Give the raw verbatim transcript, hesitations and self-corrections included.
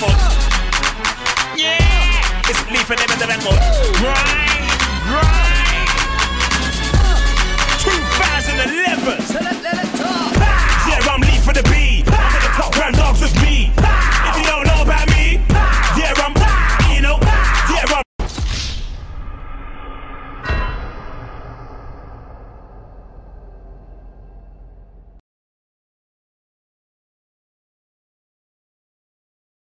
foot. Yeah, it's leaf and them in the record. Right.